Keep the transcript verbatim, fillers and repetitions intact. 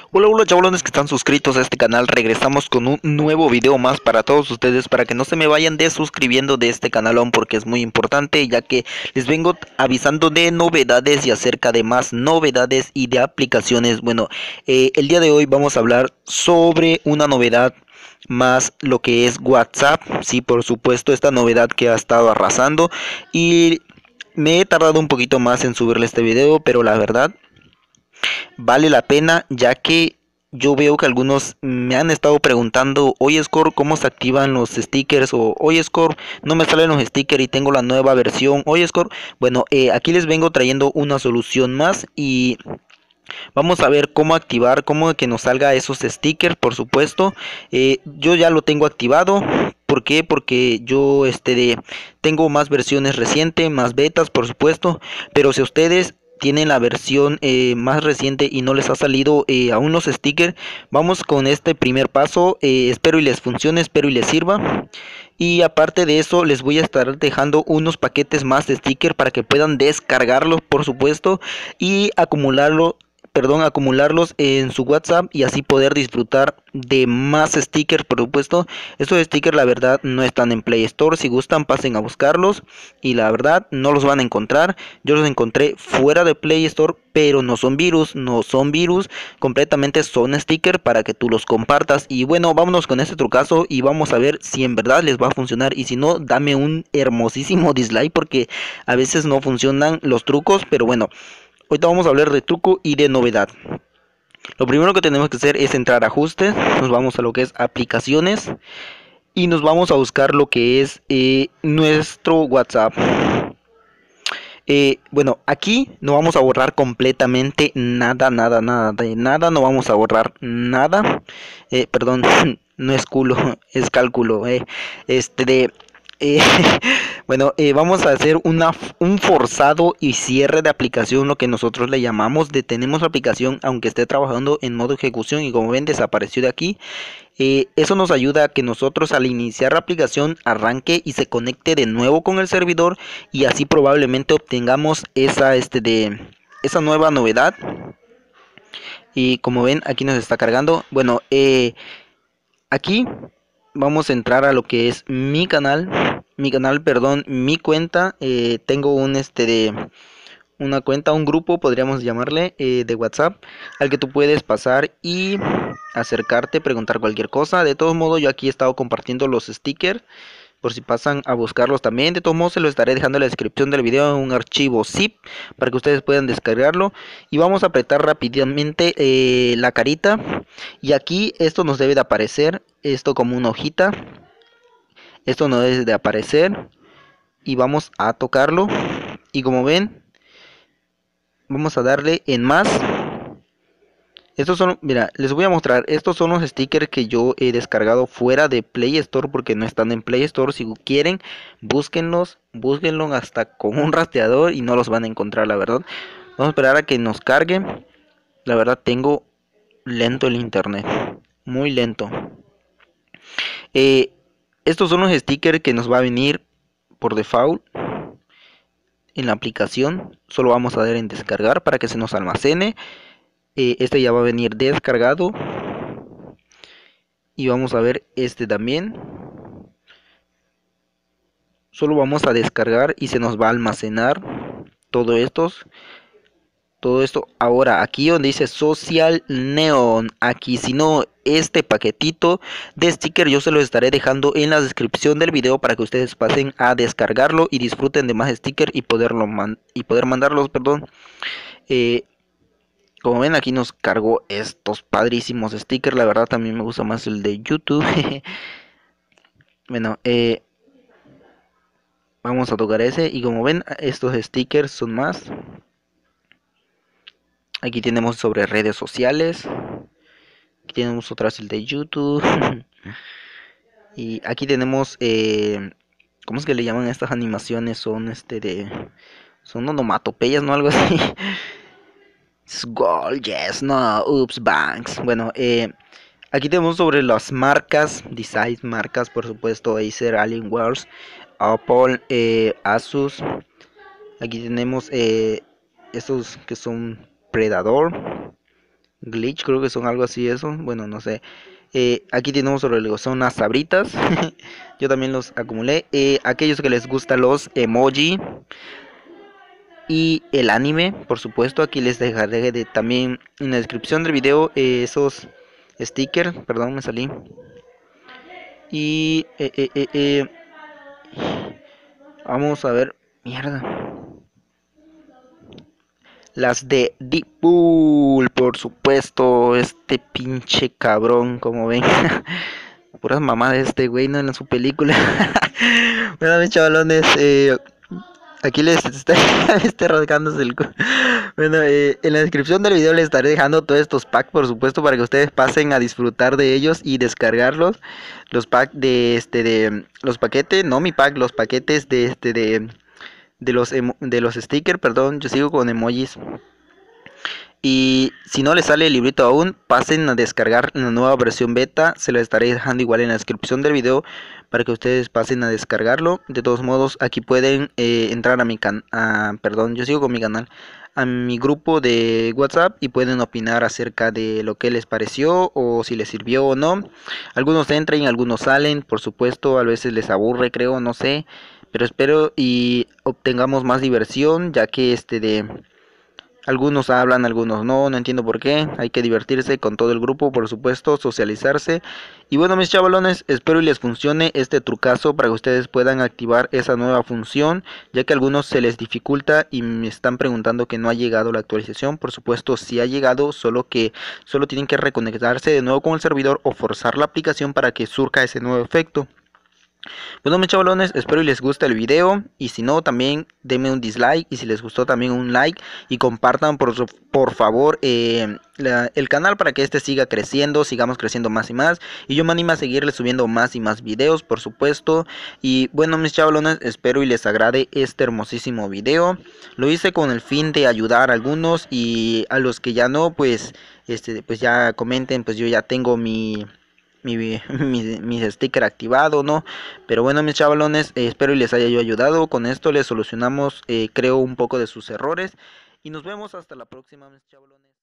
Hola, hola chavalones que están suscritos a este canal. Regresamos con un nuevo video más para todos ustedes, para que no se me vayan desuscribiendo de este canalón, porque es muy importante, ya que les vengo avisando de novedades y acerca de más novedades y de aplicaciones. Bueno, eh, el día de hoy vamos a hablar sobre una novedad más, lo que es WhatsApp. Sí, por supuesto, esta novedad que ha estado arrasando, y me he tardado un poquito más en subirle este video, pero la verdad vale la pena, ya que yo veo que algunos me han estado preguntando: oye Score, ¿cómo se activan los stickers? O oye Score, no me salen los stickers y tengo la nueva versión. Oye Score, bueno, eh, aquí les vengo trayendo una solución más, y vamos a ver cómo activar, cómo que nos salga esos stickers. Por supuesto, eh, yo ya lo tengo activado. ¿Por qué? Porque yo este de, tengo más versiones recientes, más betas, por supuesto. Pero si ustedes tienen la versión eh, más reciente y no les ha salido eh, aún los stickers, vamos con este primer paso. Eh, espero y les funcione, espero y les sirva. Y aparte de eso, les voy a estar dejando unos paquetes más de stickers para que puedan descargarlos, por supuesto, y acumularlo perdón, acumularlos en su WhatsApp, y así poder disfrutar de más stickers. Por supuesto, estos stickers la verdad no están en Play Store. Si gustan, pasen a buscarlos, y la verdad no los van a encontrar. Yo los encontré fuera de Play Store, pero no son virus, no son virus, completamente son stickers para que tú los compartas. Y bueno, vámonos con este trucazo y vamos a ver si en verdad les va a funcionar, y si no, dame un hermosísimo dislike, porque a veces no funcionan los trucos. Pero bueno, ahorita vamos a hablar de truco y de novedad. Lo primero que tenemos que hacer es entrar a ajustes, nos vamos a lo que es aplicaciones, y nos vamos a buscar lo que es eh, nuestro WhatsApp. Eh, bueno, aquí no vamos a borrar completamente nada, nada, nada, de nada, no vamos a borrar nada. Eh, perdón, no es culo, es cálculo. Eh. Este de... Eh, bueno, eh, vamos a hacer una, un forzado y cierre de aplicación, lo que nosotros le llamamos. Detenemos la aplicación aunque esté trabajando en modo ejecución, y como ven, desapareció de aquí. Eh, eso nos ayuda a que nosotros, al iniciar la aplicación, arranque y se conecte de nuevo con el servidor, y así probablemente obtengamos esa, este de, esa nueva novedad. Y como ven, aquí nos está cargando. Bueno, eh, aquí vamos a entrar a lo que es mi canal, mi canal, perdón, mi cuenta. Eh, tengo un este de una cuenta, un grupo, podríamos llamarle, eh, de WhatsApp, al que tú puedes pasar y acercarte, preguntar cualquier cosa. De todos modos, yo aquí he estado compartiendo los stickers, por si pasan a buscarlos también. De todos modos, se lo estaré dejando en la descripción del video en un archivo zip para que ustedes puedan descargarlo. Y vamos a apretar rápidamente eh, la carita, y aquí esto nos debe de aparecer, esto como una hojita, esto no debe de aparecer, y vamos a tocarlo. Y como ven, vamos a darle en más. Estos son, mira, les voy a mostrar. Estos son los stickers que yo he descargado fuera de Play Store, porque no están en Play Store. Si quieren, búsquenlos, búsquenlos hasta con un rastreador y no los van a encontrar, la verdad. Vamos a esperar a que nos cargue. La verdad, tengo lento el internet, muy lento. Eh, estos son los stickers que nos va a venir por default en la aplicación. Solo vamos a dar en descargar para que se nos almacene. Eh, este ya va a venir descargado, y vamos a ver este también. Solo vamos a descargar y se nos va a almacenar todo estos todo esto. Ahora, aquí donde dice Social Neon, aquí, si no, este paquetito de sticker yo se lo estaré dejando en la descripción del video para que ustedes pasen a descargarlo y disfruten de más stickers y poderlo man y poder mandarlos, perdón. Eh, Como ven, aquí nos cargó estos padrísimos stickers. La verdad, también me gusta más el de YouTube. Bueno, eh, vamos a tocar ese. Y como ven, estos stickers son más. Aquí tenemos sobre redes sociales. Aquí tenemos otra vez el de YouTube. Y aquí tenemos, eh, ¿cómo es que le llaman a estas animaciones? Son este de... Son onomatopeyas, ¿no? Algo así. Skull, yes, no, oops, banks. Bueno, eh, aquí tenemos sobre las marcas, design marcas, por supuesto, Acer, Alienware, Apple, eh, Asus. Aquí tenemos eh, estos que son Predator, glitch, creo que son algo así eso, bueno, no sé. Eh, aquí tenemos sobre el son unas sabritas. Yo también los acumulé. Eh, aquellos que les gustan los emoji y el anime, por supuesto, aquí les dejaré de, también en la descripción del video eh, esos stickers, perdón, me salí. Y eh, eh, eh, eh, vamos a ver, mierda. Las de Deadpool, por supuesto, este pinche cabrón, como ven. Puras mamadas de este güey, no en su película. Bueno, mis chavalones, eh, aquí les está, está rasgándose el... Bueno, eh, en la descripción del video les estaré dejando todos estos packs, por supuesto, para que ustedes pasen a disfrutar de ellos y descargarlos. Los packs de este de los paquetes, no mi pack, los paquetes de este de de los de los stickers, perdón, yo sigo con emojis. Y si no les sale el librito aún, pasen a descargar la nueva versión beta. Se lo estaré dejando igual en la descripción del video para que ustedes pasen a descargarlo. De todos modos, aquí pueden eh, entrar a mi canal, perdón, yo sigo con mi canal, a mi grupo de WhatsApp y pueden opinar acerca de lo que les pareció o si les sirvió o no. Algunos entran, algunos salen, por supuesto, a veces les aburre, creo, no sé, pero espero y obtengamos más diversión, ya que este de algunos hablan, algunos no, no entiendo por qué. Hay que divertirse con todo el grupo, por supuesto, socializarse. Y bueno, mis chavalones, espero y les funcione este trucazo para que ustedes puedan activar esa nueva función, ya que a algunos se les dificulta y me están preguntando que no ha llegado la actualización. Por supuesto, sí ha llegado, solo que solo tienen que reconectarse de nuevo con el servidor o forzar la aplicación para que surca ese nuevo efecto. Bueno, mis chavalones, espero y les guste el video y si no también denme un dislike y si les gustó también un like y compartan por, por favor eh, la, el canal para que este siga creciendo, sigamos creciendo más y más y yo me animo a seguirles subiendo más y más videos, por supuesto. Y bueno, mis chavalones, espero y les agrade este hermosísimo video. Lo hice con el fin de ayudar a algunos y a los que ya no, pues este pues ya comenten, pues yo ya tengo mi mi, mi, mi sticker activado, ¿no? Pero bueno, mis chavalones, eh, espero y les haya yo ayudado. Con esto les solucionamos, eh, creo, un poco de sus errores. Y nos vemos hasta la próxima, mis chavalones.